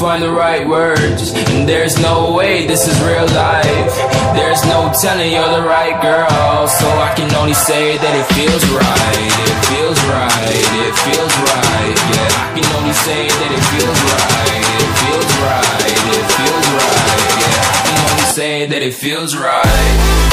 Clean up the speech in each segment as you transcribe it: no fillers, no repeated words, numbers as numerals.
find the right words, and there's no way this is real life. There's no telling you're the right girl, so I can only say that it feels right. It feels right, it feels right, yeah. I can only say that it feels right. It feels right, it feels right, yeah. I can only say that it feels right.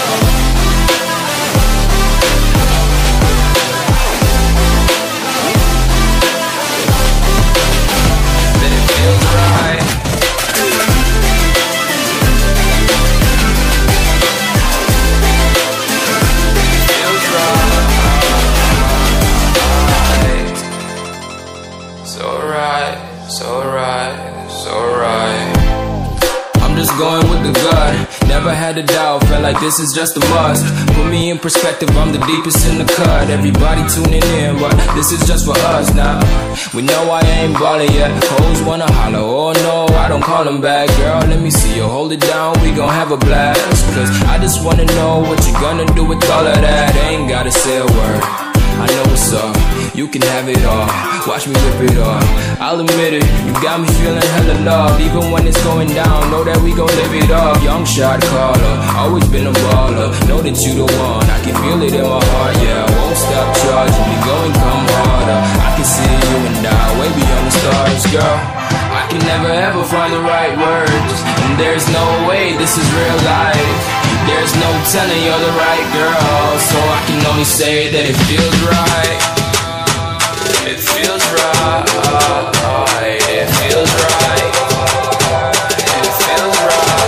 I'm just going with the gut, never had a doubt, felt like this is just a must. Put me in perspective, I'm the deepest in the cut. Everybody tuning in, but this is just for us now. We know I ain't ballin' yet, hoes wanna holler, oh no, I don't call them back. Girl, let me see you hold it down, we gon' have a blast. Cause I just wanna know what you gonna do with all of that. Ain't gotta say a word, I know what's up, you can have it all. Watch me rip it off, I'll admit it, you got me feeling hella loved. Even when it's going down, know that we gon' live it up. Young shot caller, always been a baller. Know that you the one, I can feel it in my heart, yeah. I won't stop charging me, go and come harder. I can see you and I, way beyond the stars, girl. I can never ever find the right words, and there's no way this is real life. There's no telling you're the right girl, so I can only say that it feels right. It feels right, it feels right, it feels right.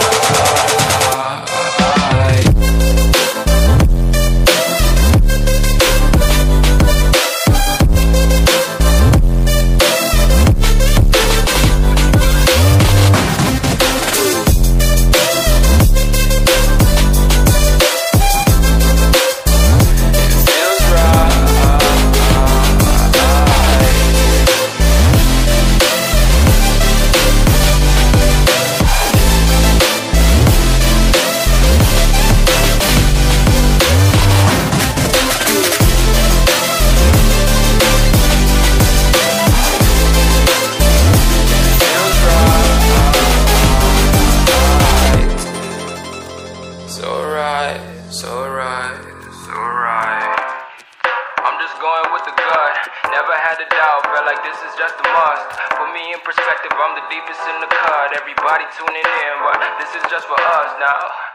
I'm just going with the gut, never had a doubt, felt like this is just a must. Put me in perspective, I'm the deepest in the cut. Everybody tuning in, but this is just for us now.